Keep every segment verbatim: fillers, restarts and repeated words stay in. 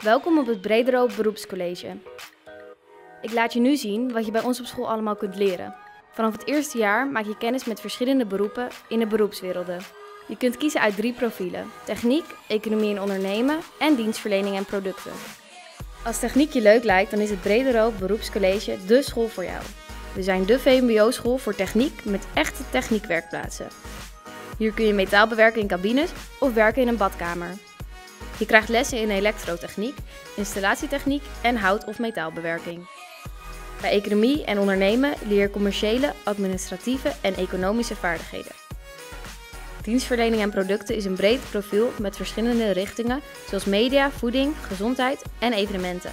Welkom op het Brederode Beroepscollege. Ik laat je nu zien wat je bij ons op school allemaal kunt leren. Vanaf het eerste jaar maak je kennis met verschillende beroepen in de beroepswerelden. Je kunt kiezen uit drie profielen: techniek, economie en ondernemen en dienstverlening en producten. Als techniek je leuk lijkt, dan is het Brederode Beroepscollege dé school voor jou. We zijn de V M B O-school voor techniek met echte techniekwerkplaatsen. Hier kun je metaal bewerken in cabines of werken in een badkamer. Je krijgt lessen in elektrotechniek, installatietechniek en hout- of metaalbewerking. Bij economie en ondernemen leer je commerciële, administratieve en economische vaardigheden. Dienstverlening en producten is een breed profiel met verschillende richtingen zoals media, voeding, gezondheid en evenementen.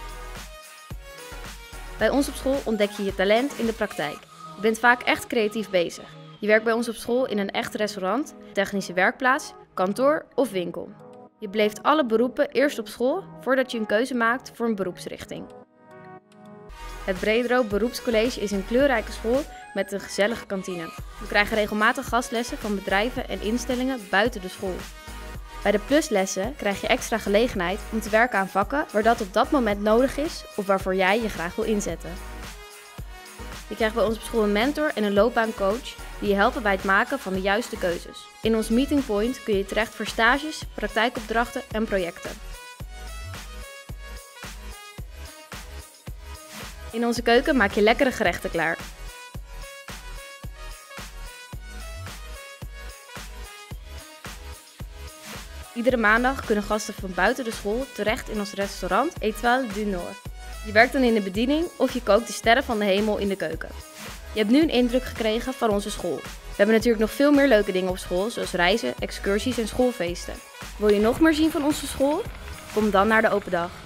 Bij ons op school ontdek je je talent in de praktijk. Je bent vaak echt creatief bezig. Je werkt bij ons op school in een echt restaurant, technische werkplaats, kantoor of winkel. Je beleeft alle beroepen eerst op school voordat je een keuze maakt voor een beroepsrichting. Het Brederode Beroepscollege is een kleurrijke school met een gezellige kantine. We krijgen regelmatig gastlessen van bedrijven en instellingen buiten de school. Bij de pluslessen krijg je extra gelegenheid om te werken aan vakken waar dat op dat moment nodig is of waarvoor jij je graag wil inzetten. Je krijgt bij ons op school een mentor en een loopbaancoach die je helpen bij het maken van de juiste keuzes. In ons meeting point kun je terecht voor stages, praktijkopdrachten en projecten. In onze keuken maak je lekkere gerechten klaar. Iedere maandag kunnen gasten van buiten de school terecht in ons restaurant Étoile du Nord. Je werkt dan in de bediening of je kookt de sterren van de hemel in de keuken. Je hebt nu een indruk gekregen van onze school. We hebben natuurlijk nog veel meer leuke dingen op school, zoals reizen, excursies en schoolfeesten. Wil je nog meer zien van onze school? Kom dan naar de open dag.